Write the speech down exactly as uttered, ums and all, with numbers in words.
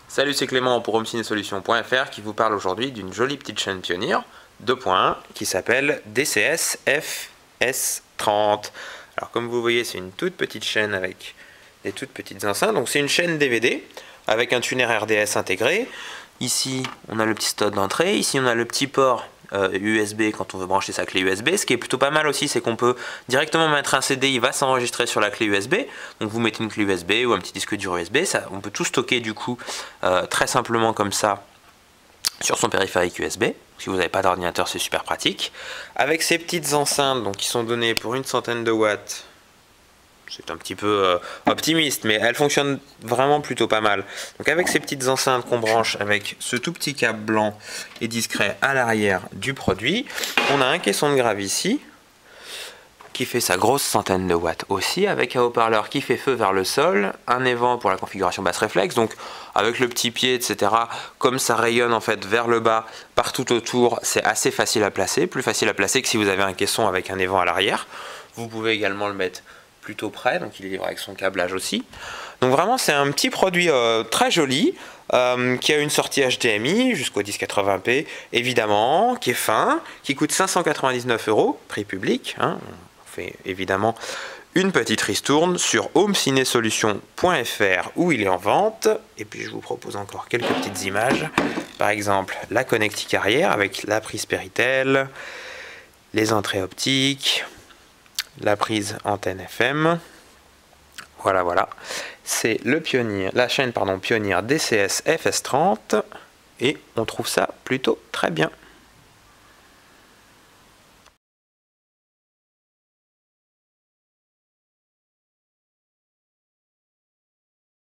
Salut, c'est Clément pour home ciné solutions point F R qui vous parle aujourd'hui d'une jolie petite chaîne Pioneer deux point un qui s'appelle D C S F S trente. Alors comme vous voyez, c'est une toute petite chaîne avec des toutes petites enceintes. Donc c'est une chaîne D V D avec un tuner R D S intégré. Ici, on a le petit slot d'entrée. Ici, on a le petit port euh, U S B quand on veut brancher sa clé U S B. Ce qui est plutôt pas mal aussi, c'est qu'on peut directement mettre un C D, il va s'enregistrer sur la clé U S B. Donc vous mettez une clé U S B ou un petit disque dur U S B. Ça, on peut tout stocker du coup euh, très simplement comme ça sur son périphérique U S B. Si vous n'avez pas d'ordinateur, c'est super pratique. Avec ces petites enceintes donc, qui sont données pour une centaine de watts. C'est un petit peu euh, optimiste, mais elle fonctionne vraiment plutôt pas mal. Donc avec ces petites enceintes qu'on branche avec ce tout petit câble blanc et discret à l'arrière du produit, on a un caisson de grave ici, qui fait sa grosse centaine de watts aussi, avec un haut-parleur qui fait feu vers le sol, un évent pour la configuration basse réflexe, donc avec le petit pied, et cetera, comme ça rayonne en fait vers le bas, partout autour, c'est assez facile à placer, plus facile à placer que si vous avez un caisson avec un évent à l'arrière. Vous pouvez également le mettre plutôt près, donc il est livré avec son câblage aussi. Donc vraiment c'est un petit produit euh, très joli, euh, qui a une sortie H D M I jusqu'au dix quatre-vingts p évidemment, qui est fin, qui coûte cinq cent quatre-vingt-dix-neuf euros, prix public, hein. On fait évidemment une petite ristourne sur home ciné solutions point F R où il est en vente, et puis je vous propose encore quelques petites images, par exemple la connectique arrière avec la prise Péritel, les entrées optiques, la prise antenne F M. Voilà, voilà. C'est le Pioneer, la chaîne pardon, Pioneer D C S F S trente et on trouve ça plutôt très bien.